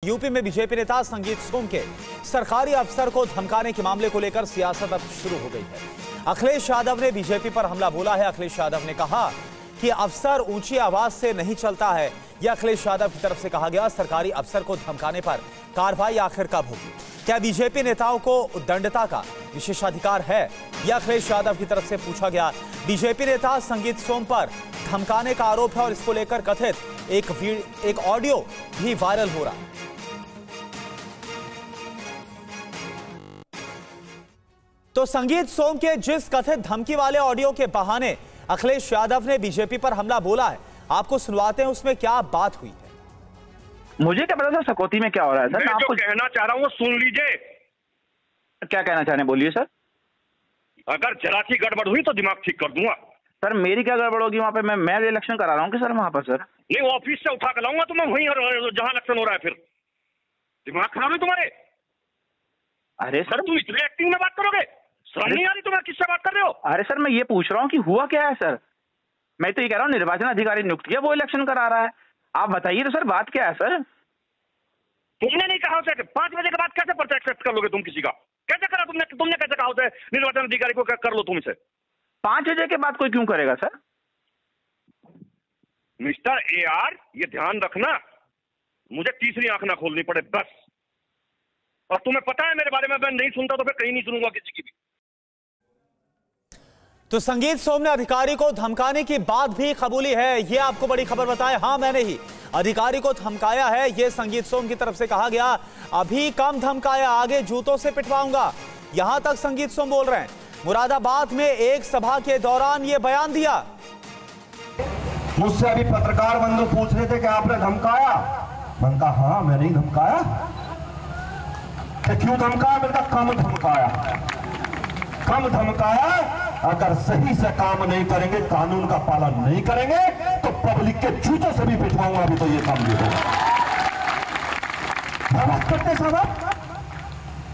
UP में BJP नेता संगीत सोम के सरकारी अफसर को धमकाने के मामले को लेकर सियासत अब शुरू हो गई है। अखिलेश यादव ने बीजेपी पर हमला बोला है। अखिलेश यादव ने कहा कि अफसर ऊंची आवाज से नहीं चलता है। यह अखिलेश यादव की तरफ से कहा गया। सरकारी अफसर को धमकाने पर कार्रवाई आखिर कब होगी? क्या बीजेपी नेताओं को उद्दंडता का विशेषाधिकार है? यह अखिलेश यादव की तरफ से पूछा गया। बीजेपी नेता संगीत सोम पर धमकाने का आरोप है और इसको लेकर कथित एक ऑडियो भी वायरल हो रहा है। तो संगीत सोम के जिस कथित धमकी वाले ऑडियो के बहाने अखिलेश यादव ने बीजेपी पर हमला बोला है, आपको सुनवाते हैं उसमें क्या बात हुई है। मुझे क्या पता सर सकौती में क्या हो रहा है। सर मैं आपको कहना चाह रहा हूँ, सुन लीजिए। क्या कहना चाह रहे हैं, बोलिए सर। अगर जरा सी गड़बड़ हुई तो दिमाग ठीक कर दूंगा। सर मेरी क्या गड़बड़ होगी वहाँ पे? मैं इलेक्शन करा रहा हूँ कि सर वहाँ पर? सर नहीं, वो ऑफिस से उठा कर लाऊंगा तो मैं वहीं जहां इलेक्शन हो रहा है। फिर दिमाग खराब है तुम्हारे? अरे सर तुम इतने एक्टिंग में बात करोगे? शर्म नहीं आ रही तुम्हें? किससे बात कर रहे हो? अरे सर मैं ये पूछ रहा हूँ कि हुआ क्या है सर। मैं तो ये कह रहा हूँ निर्वाचन अधिकारी नियुक्त किया, वो इलेक्शन करा रहा है। आप बताइए तो सर बात क्या है सर। तुमने नहीं कहा उसे 5 बजे के बाद कैसे पर्चा एक्सेप्ट कर लोगे तुम किसी का? कैसे करा तुमने कैसे कहा उसे निर्वाचन अधिकारी को कर लो तुम इसे? 5 बजे के बाद कोई क्यों करेगा सर? मिस्टर AR, ये ध्यान रखना, मुझे तीसरी आंख ना खोलनी पड़े बस। और तुम्हें पता है मेरे बारे में, मैं नहीं सुनता तो फिर कहीं नहीं सुनूंगा किसी की भी। तो संगीत सोम ने अधिकारी को धमकाने की बात भी कबूली है। यह आपको बड़ी खबर बताए। हाँ, मैंने ही अधिकारी को धमकाया है, यह संगीत सोम की तरफ से कहा गया। अभी कम धमकाया, आगे जूतों से पिटवाऊंगा, यहां तक संगीत सोम बोल रहे हैं। मुरादाबाद में एक सभा के दौरान यह बयान दिया। मुझसे अभी पत्रकार बंधु पूछ रहे थे कि आपने धमकाया। मैंने कहा हाँ, मैंने ही धमकाया। क्यों धमकाया? मैंने कहा कम धमकाया। कम धमकाया, अगर सही से काम नहीं करेंगे, कानून का पालन नहीं करेंगे तो पब्लिक के जूतों से भी पिटवाऊंगा। अभी तो ये काम नहीं होगा। बात करते साहब।